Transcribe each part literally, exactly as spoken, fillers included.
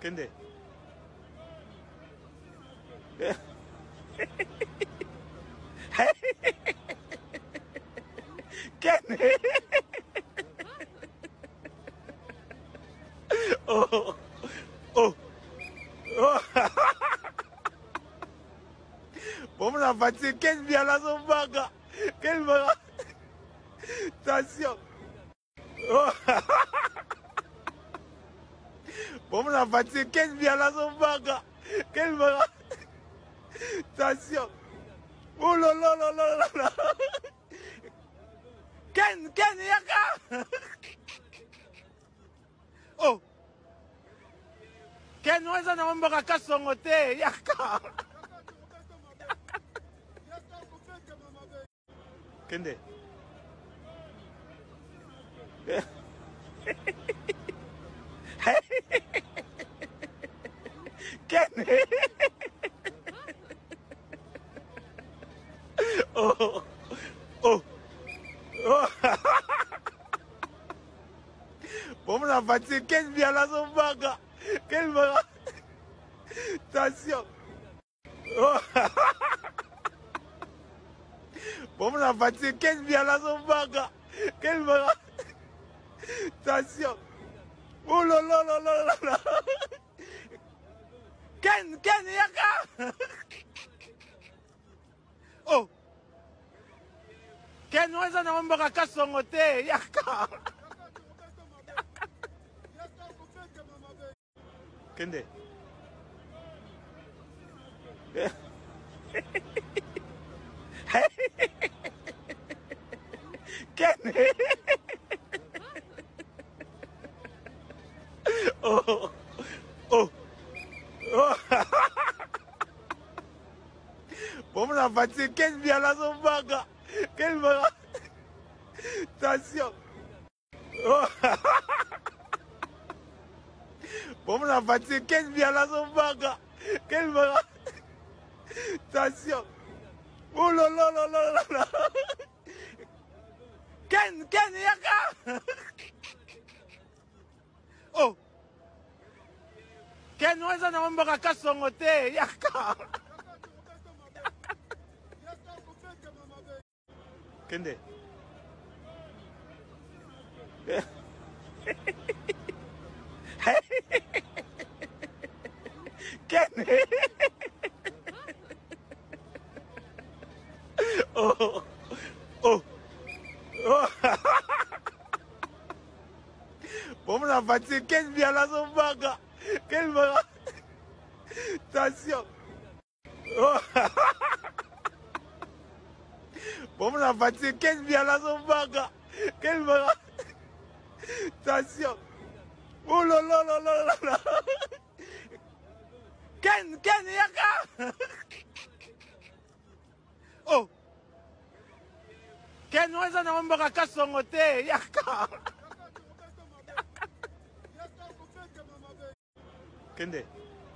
Kende. Kende. Oh. Oh. Oh. Bon, on a fatigué. Quel vient là son baga. Quel va. Attention. Oh. Bon, on a fatigué. Quel vient là son baga. Quel va. Attention. Oh là là là là là là. Ken, Ken, yaka. Oh. Ken, weza na wamba kakasongo te, yaka. Kende. Kende. Oh. Oh. Oh. Bon, on a fatigué. Quel vient là son baga. Quel va. Attention. Oh. Bon, on a fatigué. Quel vient là son baga. Quel va. Attention. Oh là là là là là là. Ken, Ken, yaka. Oh. Ken, weza na wamba kakasongo te, yaka. Kende. Kende. Oh. Oh. Oh. Bon, on a fatigué. Quel vient là son baga. Quel va. Attention. Oh. Bon, on a fatigué. Quel vient là son baga. Quel va. Attention. Oh là là là là là là. Ken, Ken, yaka. Oh. Ken, weza na wamba kakasongo te, yaka. Kende. Kende. Oh. Oh. Oh. Bon, on a fatigué. Quel vient là son baga. Quel va. Attention. Oh. Bon, on a fatigué. Quel vient là son baga. Quel va. Attention. Oh là là là là là là. Ken, Ken, yaka. Oh. Ken, weza na wamba kakasongo te, yaka. Kende.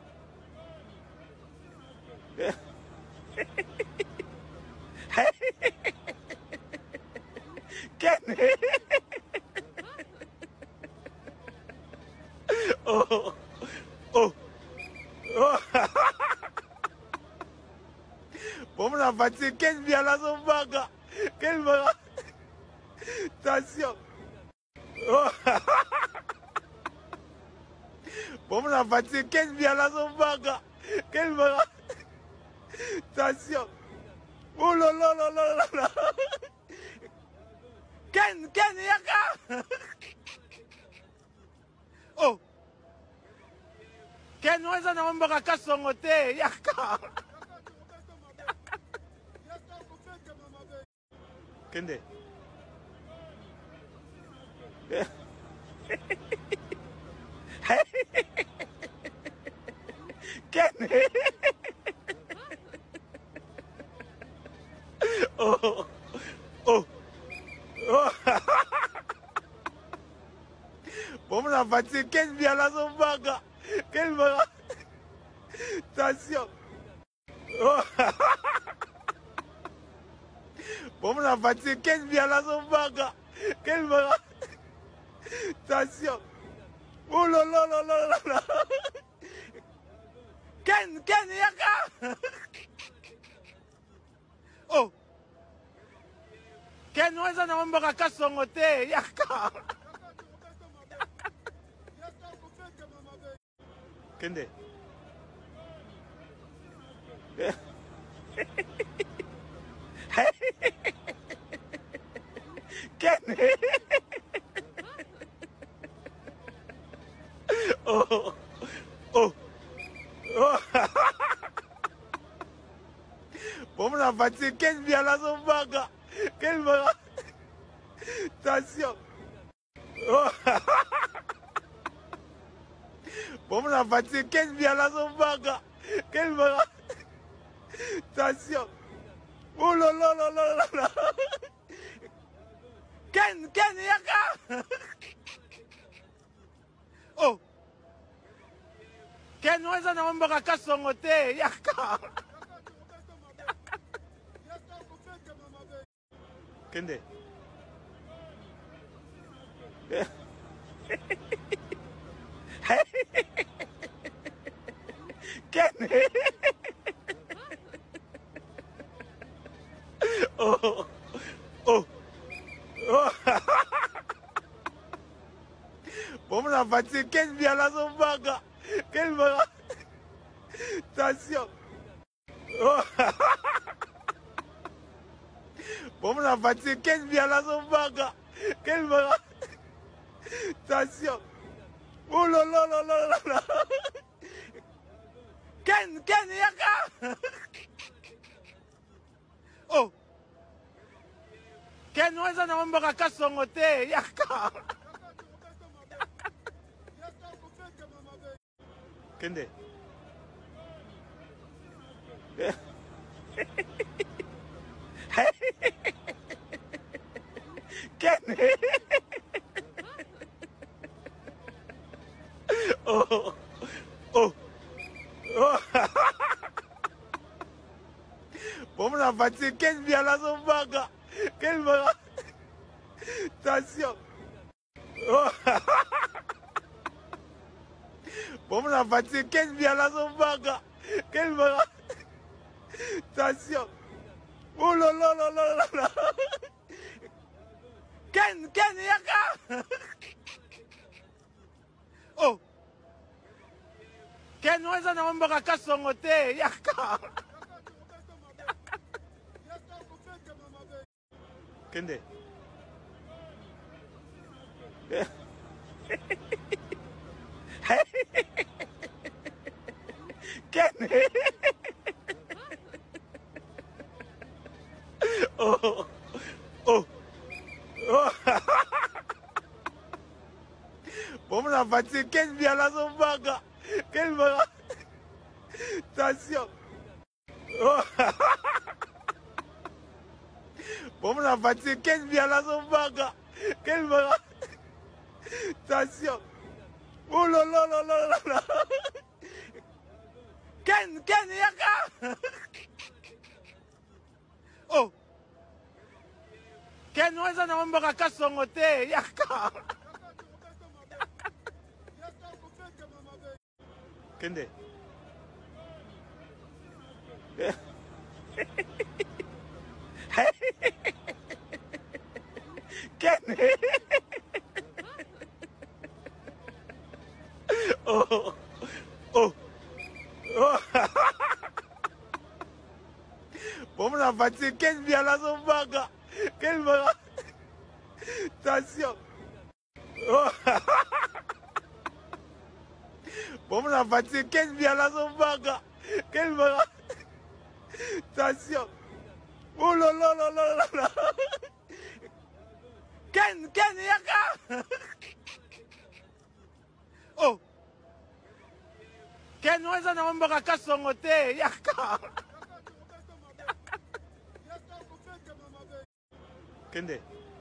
Kende. Oh. Oh. Oh. Bon, on a fatigué. Quel vient là son baga. Quel va. Attention. Oh. Bon, on a fatigué. Quel vient là son baga. Quel va. Attention. Oh là là là là là là. Ken, Ken, yaka. Oh. Ken, weza na wamba kakasongo te, yaka. Kende. Kende. Oh. Oh. Oh. Bon, on a fatigué. Quel vient là son baga. Quel va. Attention. Oh. Bon, on a fatigué. Quel vient là son baga. Quel va. Attention. Oh là là là là là là. Ken, Ken, yaka! Oh! Ken, weza na mambo kakasongo te, yaka! Kende. Ken! Oh! Oh! Oh! Vamos na partir, Ken vient là son baga. Quel baga. Attention. Oh! Vamos na partir, Ken vient là son baga. Quel baga. Attention. Oh là là là là là là. Ken, Ken, yaka. Oh! Ken, weza na mambo kakasongo te, yaka. Kende. Ken. Oh. Oh. Oh. Vamos na partir, Ken vient là son baga. Quel baga. Attention. Oh. Vamos na partir, Ken vient là son baga. Quel baga. Attention. Oh là là là là là là. Ken, Ken, yaka. Oh! Ken, weza na mambo kakasongo te, yaka! Kende. Ken! Oh! Oh! Oh! Vamos na partir, Ken vient là son baga. Quel baga. Attention. Oh! Vamos na partir, Ken vient là son baga. Quel baga. Attention. Oh là là là là là là. Ken, Ken, yaka. Oh! Ken, weza na mambo kakasongo te, yaka. Kende. Ken. Oh. Oh. Oh. Vamos na partir, Ken vient là son baga. Quel baga. Attention. Oh. Vamos na partir, Ken vient là son baga. Quel baga. Attention. Oh là là là là là là. Ken, Ken, yaka. Oh! Ken, weza na mambo kakasongo te, yaka. Kende. Ken. Oh. Oh. Oh. Vamos na partir, Ken vient là son baga. Quel baga. Attention. Oh. Vamos na partir, Ken vient là son baga. Quel baga. Attention. Oh là là là là là là. Ken, Ken, yaka. Oh! Ken, weza na mambo kakasongo te, yaka. Kende.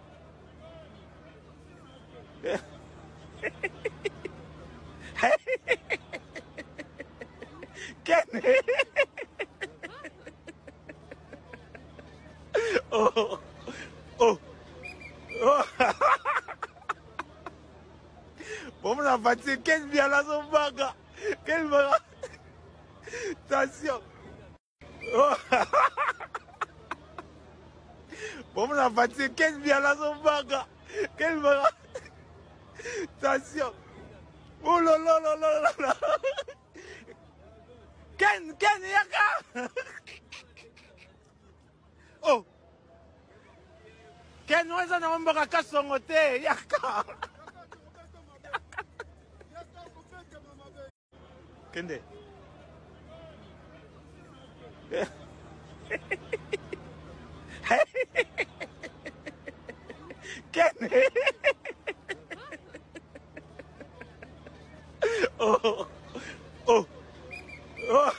Ken. Oh. Oh. Oh. Vamos na partir, Ken vient là son baga. Quel baga. Attention. Oh. Bon, on a fatigué. Quel bien là, son baga. Quel baga. Attention. Oh là là là là là là. Ken, Ken, yaka. Oh. Ken, weza na mbaka kasongo te, yaka. Kende. Ken. Oh. Oh. Oh.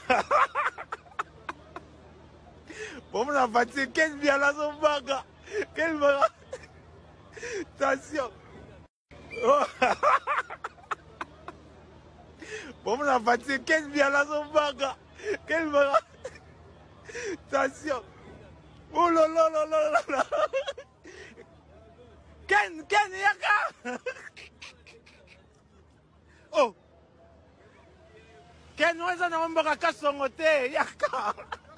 Bon, on a fatigué. Quel bien là, son baga. Quel baga. Attention. Oh. Bon, on a fatigué. Quel bien là, son baga. Quel baga. Attention. Oh là là là là là là. Ken, Ken, yaka. Oh. Ken, weza na mbaka kasongo te, yaka.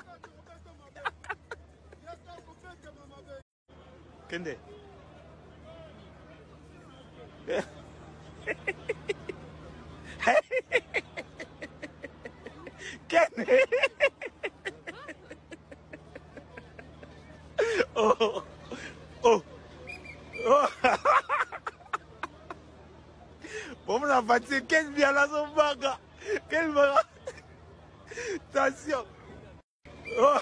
Kende. Ken. Oh. Oh. Oh. Bon, on a fatigué. Quel bien là, son baga. Quel baga. Attention. Oh.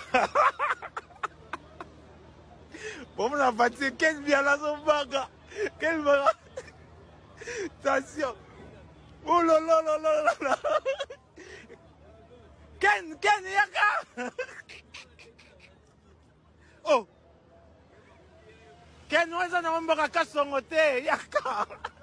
Bon, on a fatigué. Quel bien là, son baga. Quel baga. Attention. Oh là là là là là là. Ken, Ken, yaka. Oh. Ken, weza na mbaka kasongo te, yaka.